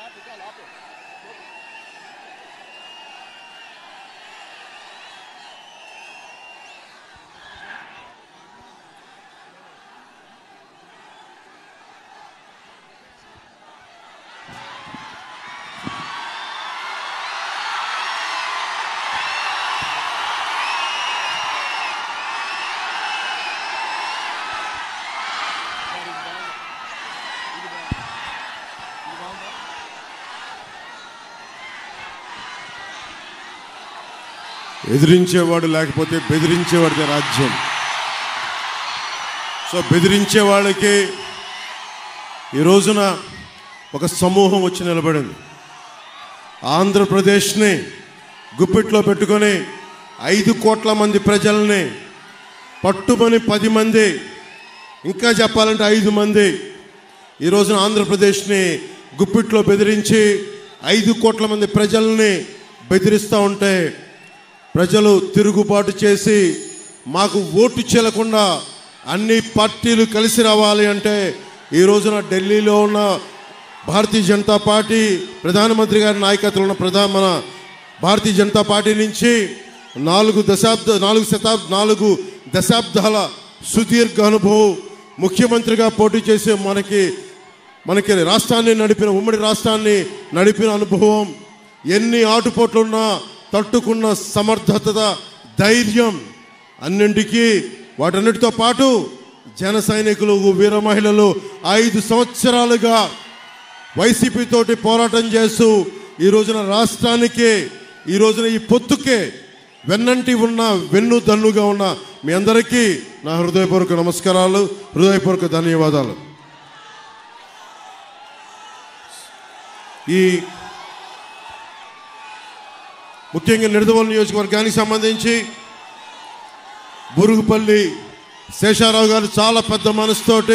ఎదిరించేవాడు లేకపోతే బెదిరించేవాడిదే రాజ్యం. సో బెదిరించే వాళ్ళకి ఈ రోజున ఒక సమూహం వచ్చి నిలబడింది. ఆంధ్రప్రదేశ్ని గుప్పిట్లో పెట్టుకొని 5 కోట్ల మంది ప్రజల్ని పట్టుమని 10 మంది, ఇంకా చెప్పాలంటే 5 మంది ఈ రోజున ఆంధ్రప్రదేశ్ని గుప్పిట్లో బెదిరించి 5 కోట్ల మంది ప్రజల్ని బెదిరిస్తూ ఉంటే ప్రజలు తిరుగుబాటు చేసి మాకు ఓటు చెల్లకుండా అన్ని పార్టీలు కలిసి రావాలి అంటే ఈ రోజున ఢిల్లీలో ఉన్న భారతీయ జనతా పార్టీ ప్రధానమంత్రి గారి నాయకత్వంలో ఉన్న మన భారతీయ జనతా పార్టీ నుంచి 4 దశాబ్దాల సుదీర్ఘ అనుభవం, ముఖ్యమంత్రిగా పోటీ చేసే మనకి రాష్ట్రాన్ని నడిపిన, ఉమ్మడి రాష్ట్రాన్ని నడిపిన అనుభవం, ఎన్ని ఆటుపోట్లున్నా తట్టుకున్న సమర్థత, ధైర్యం, అన్నింటికీ వాటన్నిటితో పాటు జన సైనికులు, వీర మహిళలు 5 సంవత్సరాలుగా వైసీపీ తోటి పోరాటం చేస్తూ ఈ రోజున రాష్ట్రానికి, ఈ రోజున ఈ పొత్తుకే వెన్నంటి ఉన్న, వెన్నుదన్నుగా ఉన్న మీ అందరికీ నా హృదయపూర్వక నమస్కారాలు, హృదయపూర్వక ధన్యవాదాలు. ఈ ముఖ్యంగా నిడదవోలు నియోజకవర్గానికి సంబంధించి బురుగుపల్లి శేషారావు గారు చాలా పెద్ద మనసుతోటి,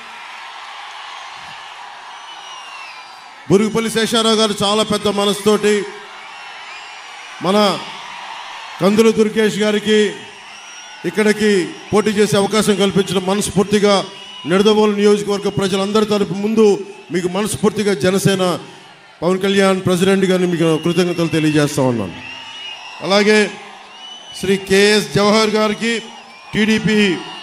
మన కందుల దుర్గేష్ గారికి ఇక్కడికి పోటీ చేసే అవకాశం కల్పించిన మనస్ఫూర్తిగా నిడదవోలు నియోజకవర్గ ప్రజలందరి తరపు ముందు మీకు మనస్ఫూర్తిగా జనసేన పవన్ కళ్యాణ్ ప్రెసిడెంట్ గారిని మీకు కృతజ్ఞతలు తెలియజేస్తా ఉన్నాను. అలాగే శ్రీ కేఎస్ జవహర్ గారికి, టీడీపీ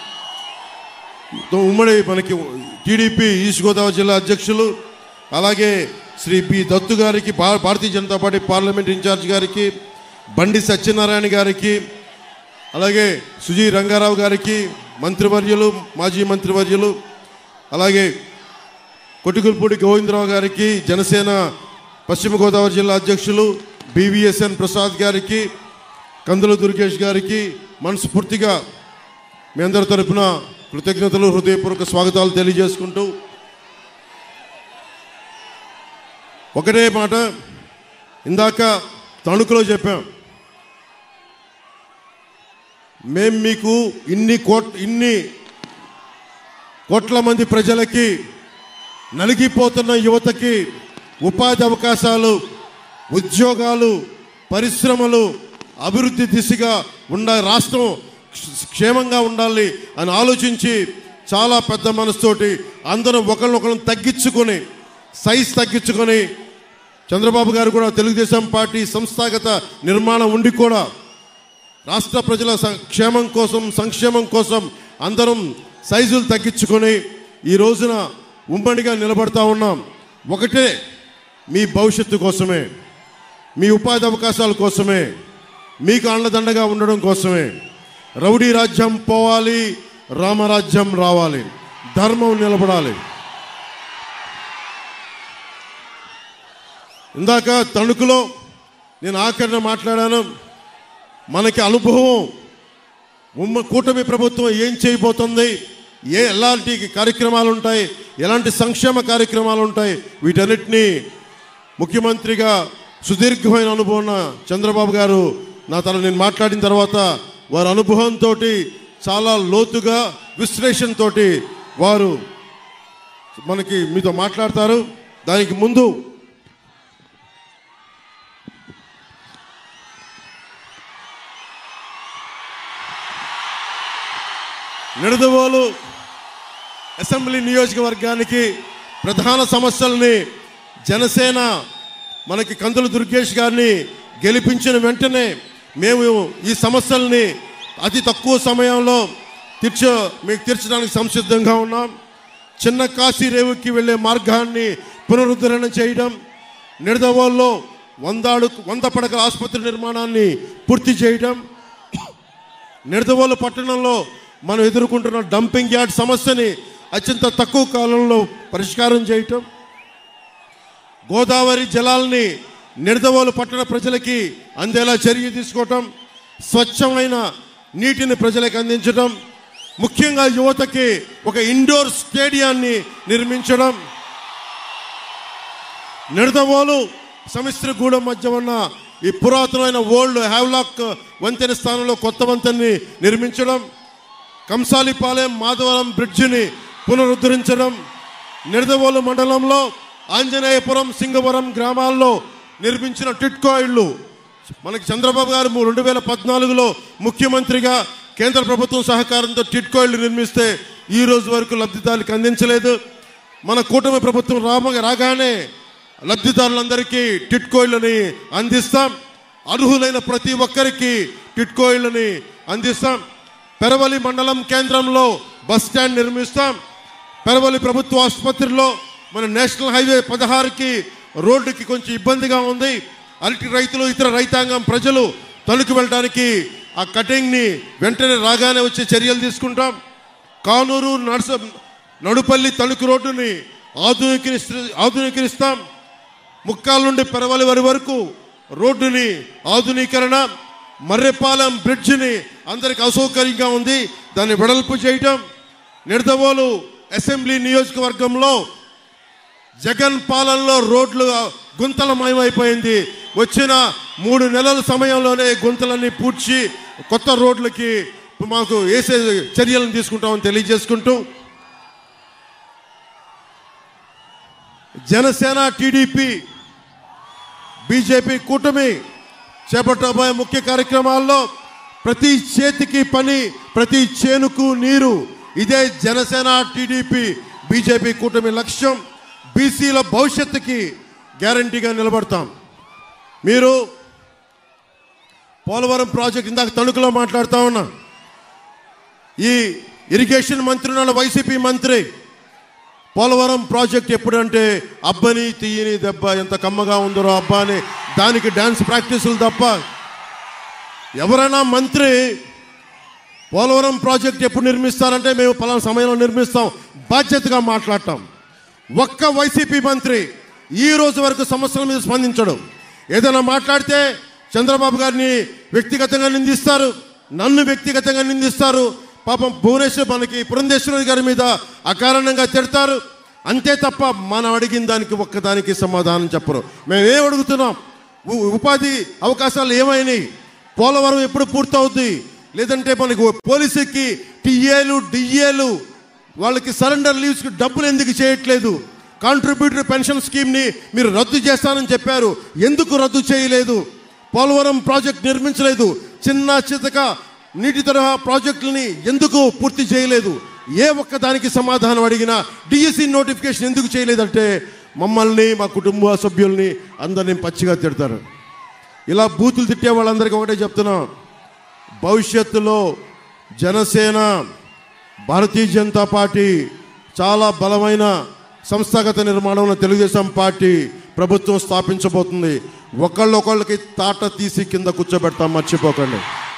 ఉమ్మడి మనకి టీడీపీ ఈస్ట్ గోదావరి జిల్లా అధ్యక్షులు, అలాగే శ్రీ బి దత్తు గారికి, Bharatiya Janata party parliament in-charge గారికి, బండి సత్యనారాయణ గారికి, అలాగే సుజీ రంగారావు గారికి, మంత్రివర్యులు, మాజీ మంత్రివర్యులు, అలాగే కొట్టిగుల్పూడి గోవిందరావు గారికి, జనసేన పశ్చిమ గోదావరి జిల్లా అధ్యక్షులు బివిఎస్ఎన్ ప్రసాద్ గారికి, కందుల దుర్గేష్ గారికి మనస్ఫూర్తిగా మీ అందరి తరపున కృతజ్ఞతలు, హృదయపూర్వక స్వాగతాలు తెలియజేసుకుంటూ ఒకటే మాట ఇందాక తణుకులో చెప్పాం, మేము మీకు ఇన్ని కోట్ల మంది ప్రజలకి, నలిగిపోతున్న యువతకి ఉపాధి అవకాశాలు, ఉద్యోగాలు, పరిశ్రమలు, అభివృద్ధి దిశగా రాష్ట్రం క్షేమంగా ఉండాలి అని ఆలోచించి చాలా పెద్ద మనసుతోటి అందరూ ఒకరినొకరు తగ్గించుకొని, సైజ్ తగ్గించుకొని, చంద్రబాబు గారు కూడా తెలుగుదేశం పార్టీ సంస్థాగత నిర్మాణం ఉండి కూడా రాష్ట్ర ప్రజల క్షేమం కోసం, సంక్షేమం కోసం అందరం సైజులు తగ్గించుకొని ఈ రోజున ఉమ్మడిగా నిలబడతా ఉన్నాం. ఒకటే, మీ భవిష్యత్తు కోసమే, మీ ఉపాధి అవకాశాల కోసమే, మీకు అండదండగా ఉండడం కోసమే. రౌడీ రాజ్యం పోవాలి, రామరాజ్యం రావాలి, ధర్మం నిలబడాలి. ఇందాక తణుకులో నేను ఆఖరిన మాట్లాడాను, మనకి అనుభవం, కూటమి ప్రభుత్వం ఏం చేయబోతుంది, ఎలాంటి కార్యక్రమాలు ఉంటాయి, ఎలాంటి సంక్షేమ కార్యక్రమాలు ఉంటాయి, వీటన్నిటినీ ముఖ్యమంత్రిగా సుదీర్ఘమైన అనుభవం ఉన్న చంద్రబాబు గారు నేను మాట్లాడిన తర్వాత వారి అనుభవంతో చాలా లోతుగా విశ్లేషణతో వారు మీతో మాట్లాడతారు. దానికి ముందు నిడదవోలు అసెంబ్లీ నియోజకవర్గానికి ప్రధాన సమస్యల్ని జనసేన మనకి కందుల దుర్గేష్ గారిని గెలిపించిన వెంటనే మేము ఈ సమస్యల్ని అతి తక్కువ సమయంలో మీకు తీర్చడానికి సంసిద్ధంగా ఉన్నాం. చిన్న కాశీ రేవుకి వెళ్ళే మార్గాన్ని పునరుద్ధరణ చేయడం, నిడదవోల్లో 100 పడకల ఆసుపత్రి నిర్మాణాన్ని పూర్తి చేయడం, నిడదవోలు పట్టణంలో మనం ఎదుర్కొంటున్న డంపింగ్ యార్డ్ సమస్యని అత్యంత తక్కువ కాలంలో పరిష్కారం చేయటం, గోదావరి జలాల్ని నిడదవోలు పట్టణ ప్రజలకి అందేలా చర్య తీసుకోవటం, స్వచ్ఛమైన నీటిని ప్రజలకు అందించడం, ముఖ్యంగా యువతకి ఒక ఇండోర్ స్టేడియాన్ని నిర్మించడం, నిడదవోలు సమిశ్రగూడెం మధ్య ఉన్న ఈ పురాతనమైన ఓల్డ్ హ్యావ్లాక్ వంతెన స్థానంలో కొత్త వంతెనని నిర్మించడం, కంసాలిపాలెం మాధవరం బ్రిడ్జిని పునరుద్ధరించడం, నిడదవోలు మండలంలో ఆంజనేయపురం సింగవరం గ్రామాల్లో నిర్మించిన టిట్కో ఇళ్ళు మనకి చంద్రబాబు గారు 2014లో ముఖ్యమంత్రిగా కేంద్ర ప్రభుత్వం సహకారంతో టిట్కో ఇళ్ళు నిర్మిస్తే ఈ రోజు వరకు లబ్ధిదారులకు అందించలేదు. మన కూటమి ప్రభుత్వం రాగానే లబ్ధిదారులందరికీ టిట్కో ఇళ్ళని అందిస్తాం. అర్హులైన ప్రతి ఒక్కరికి టిట్కో ఇళ్ళని అందిస్తాం. పెరవలి మండలం కేంద్రంలో బస్ స్టాండ్ నిర్మిస్తాం. పెరవలి ప్రభుత్వ ఆసుపత్రిలో మన నేషనల్ హైవే 16కి రోడ్డుకి కొంచెం ఇబ్బందిగా ఉంది. అరటి రైతులు ఇతర రైతాంగం ప్రజలు తణుకు వెళ్ళడానికి ఆ కటింగ్ని వెంటనే రాగానే వచ్చే చర్యలు తీసుకుంటాం. కానూరు నడుపల్లి తణుకు రోడ్డుని ఆధునీకరిస్తాం. ముక్కాల నుండి పెరవలి వరకు రోడ్డుని ఆధునీకరణ, మర్రెపాలెం బ్రిడ్జిని అందరికి అసౌకర్యంగా ఉంది, దాన్ని వెడల్పు చేయటం, నిడదవోలు అసెంబ్లీ నియోజకవర్గంలో జగన్ పాలనలో రోడ్లు గుంతలమయమైపోయింది. వచ్చిన 3 నెలల సమయంలోనే గుంతలన్నీ పూడ్చి కొత్త రోడ్లకి మాకు వేసే చర్యలను తీసుకుంటామని తెలియజేసుకుంటూ, జనసేన టీడీపీ బీజేపీ కూటమి చేపట్టబోయే ముఖ్య కార్యక్రమాల్లో ప్రతి చేతికి పని, ప్రతి చేనుకు నీరు, ఇదే జనసేన టీడీపీ బీజేపీ కూటమి లక్ష్యం. బీసీల భవిష్యత్తుకి గ్యారంటీగా నిలబడతాం. మీరు పోలవరం ప్రాజెక్ట్ ఇందాక తణుకులో మాట్లాడుతూ ఉన్నా, ఈ ఇరిగేషన్ మంత్రి ఉన్నాడు వైసీపీ మంత్రి, పోలవరం ప్రాజెక్ట్ ఎప్పుడంటే అబ్బని తీయని దెబ్బ ఎంత కమ్మగా ఉందరో అబ్బా అని దానికి డ్యాన్స్ ప్రాక్టీసులు తప్ప ఎవరైనా మంత్రి పోలవరం ప్రాజెక్ట్ ఎప్పుడు నిర్మిస్తారంటే మేము పలానా సమయంలో నిర్మిస్తాం బాధ్యతగా మాట్లాడటం. ఒక్క వైసీపీ మంత్రి ఈ రోజు వరకు సమస్యల మీద స్పందించడం. ఏదైనా మాట్లాడితే చంద్రబాబు గారిని వ్యక్తిగతంగా నిందిస్తారు, నన్ను వ్యక్తిగతంగా నిందిస్తారు. పాపం భువనేశ్వర్ మనకి పురంధేశ్వరి గారి మీద అకారణంగా తిడతారు. అంతే తప్ప మనం అడిగిన దానికి ఒక్కదానికి సమాధానం చెప్పరు. మేమేం అడుగుతున్నాం? ఉపాధి అవకాశాలు ఏమైనాయి? పోలవరం ఎప్పుడు పూర్తవుద్ది? లేదంటే మనకు పోలీసుకి టీఏలు డిఏలు వాళ్ళకి సరెండర్ లీవ్స్కి డబ్బులు ఎందుకు చేయట్లేదు? కాంట్రిబ్యూటరీ పెన్షన్ స్కీమ్ని మీరు రద్దు చేస్తానని చెప్పారు, ఎందుకు రద్దు చేయలేదు? పోలవరం ప్రాజెక్ట్ నిర్మించలేదు. చిన్న చితక నీటి తరహా ప్రాజెక్టులని ఎందుకు పూర్తి చేయలేదు? ఏ ఒక్కదానికి సమాధానం అడిగినా డిఎస్సి నోటిఫికేషన్ ఎందుకు చేయలేదంటే మమ్మల్ని, మా కుటుంబ సభ్యుల్ని అందరినీ పచ్చిగా తిడతారు. ఇలా బూతులు తిట్టే వాళ్ళందరికీ ఒకటే చెప్తున్నాం, భవిష్యత్తులో జనసేన, భారతీయ జనతా పార్టీ చాలా బలమైన సంస్థాగత నిర్మాణంలో తెలుగుదేశం పార్టీ ప్రభుత్వం స్థాపించబోతుంది. ఒకళ్ళొకళ్ళకి తాట తీసి కింద కూర్చోబెడతాం, మర్చిపోకండి.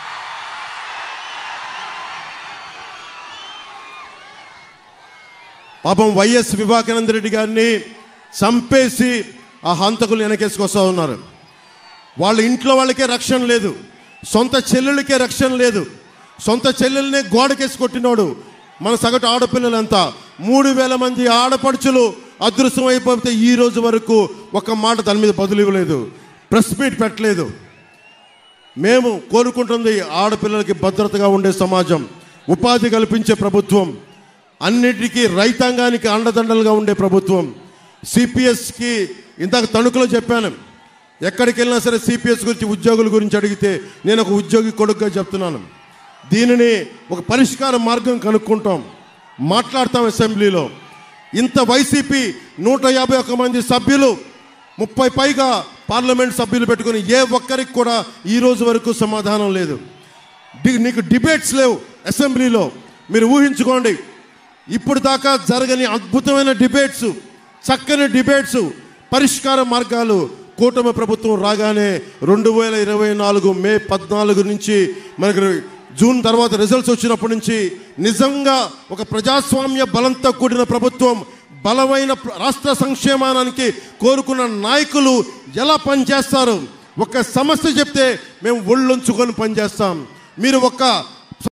పాపం వైఎస్ వివేకానంద రెడ్డి గారిని చంపేసి ఆ హంతకులు వెనకేసుకొస్తా ఉన్నారు. వాళ్ళ ఇంట్లో వాళ్ళకే రక్షణ లేదు, సొంత చెల్లెళ్ళకే రక్షణ లేదు. సొంత చెల్లెల్నే గోడకేసి కొట్టినోడు మన సగటు ఆడపిల్లలంతా. 3000 మంది ఆడపడుచులు అదృశ్యం అయిపోతే ఈ రోజు వరకు ఒక మాట దాని మీద బదులు ఇవ్వలేదు, ప్రెస్ మీట్ పెట్టలేదు. మేము కోరుకుంటుంది ఆడపిల్లలకి భద్రతగా ఉండే సమాజం, ఉపాధి కల్పించే ప్రభుత్వం, అన్నిటికీ రైతాంగానికి అండదండలుగా ఉండే ప్రభుత్వం. సిపిఎస్కి ఇందాక తణుకులో చెప్పాను, ఎక్కడికి వెళ్ళినా సరే సిపిఎస్ గురించి, ఉద్యోగుల గురించి అడిగితే నేను ఒక ఉద్యోగి కొడుకుగా చెప్తున్నాను. దీనిని ఒక పరిష్కార మార్గం కనుక్కుంటాం, మాట్లాడతాం అసెంబ్లీలో. ఇంత వైసీపీ 151 మంది సభ్యులు 30 పైగా పార్లమెంట్ సభ్యులు పెట్టుకుని ఏ ఒక్కరికి కూడా ఈ రోజు వరకు సమాధానం లేదు. నీకు డిబేట్స్ లేవు అసెంబ్లీలో. మీరు ఊహించుకోండి, ఇప్పుడు దాకా జరగని అద్భుతమైన డిబేట్స్, చక్కని డిబేట్స్, పరిష్కార మార్గాలు కూటమి ప్రభుత్వం రాగానే 2024 మే 14 నుంచి మనకు జూన్ తర్వాత రిజల్ట్స్ వచ్చినప్పటి నుంచి నిజంగా ఒక ప్రజాస్వామ్య బలంతో కూడిన ప్రభుత్వం, బలమైన రాష్ట్ర సంక్షేమానికి కోరుకున్న నాయకులు ఎలా పనిచేస్తారు. ఒక సమస్య చెప్తే మేము ఒళ్ళొంచుకొని పనిచేస్తాం. మీరు ఒక